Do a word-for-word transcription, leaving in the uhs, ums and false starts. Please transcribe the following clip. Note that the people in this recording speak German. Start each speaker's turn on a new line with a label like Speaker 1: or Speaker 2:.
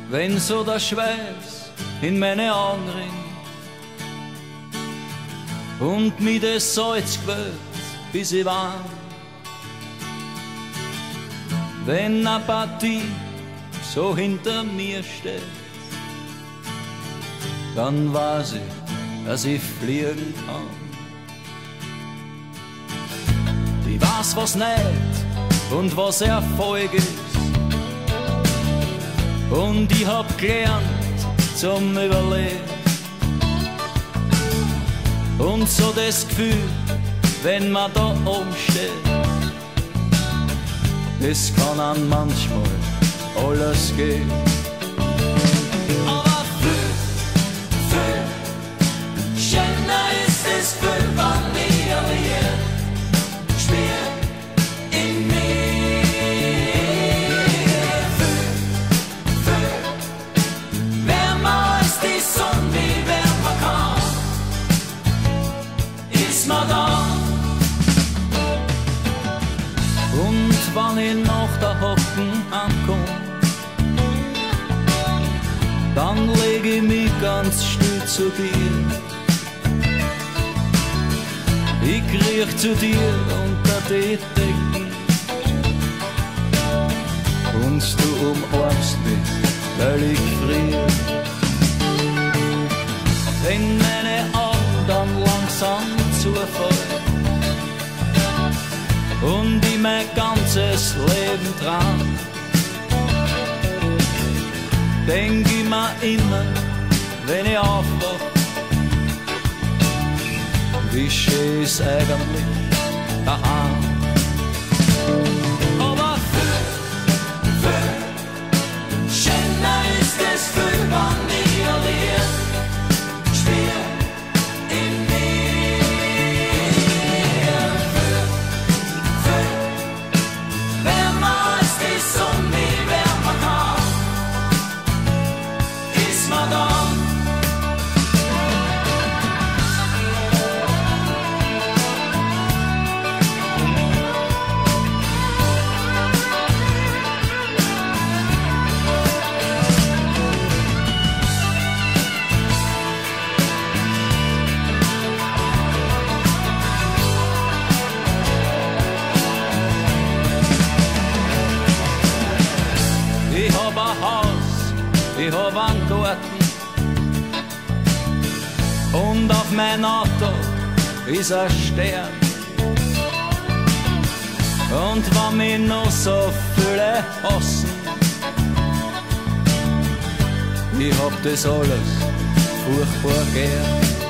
Speaker 1: wenn so der Schweiß in meine Augen rinnt und mir das Salz quält, bis ich warm. Wenn eine Partie so hinter mir steht, dann weiß ich, dass ich fliegen kann. Ich weiß, was nicht und was Erfolg ist, und ich hab gelernt zum Überleben. Und so das Gefühl, wenn man da oben steht, es kann an manchmal alles gehen. Aber viel, viel schöner ist es, viel, wann mir hier spielt in mir. Viel, viel wärmer ist die Sonne, wie wärmer kann, ist man da. Und wann ich nach der Hocken ankomm, dann leg ich mich ganz still zu dir. Ich kriech zu dir unter die Decken und du umarmst mich, weil ich frier. Wenn meine Augen dann langsam zufallen und ich mein ganzes Leben dran, denk ich mir immer, wenn ich aufwach, wie schön ist eigentlich daheim. Aber viel, viel schöner ist es, viel, wann mir Lied spielt in mir. Viel, viel wärmer ist die Sonne, wie wärmer kann, ist man da. Ich hab ein Haus, ich hab einen Garten und auf mein Auto ist ein Stern. Und wenn mich noch so viele hassen, ich hab das alles furchtbar gern.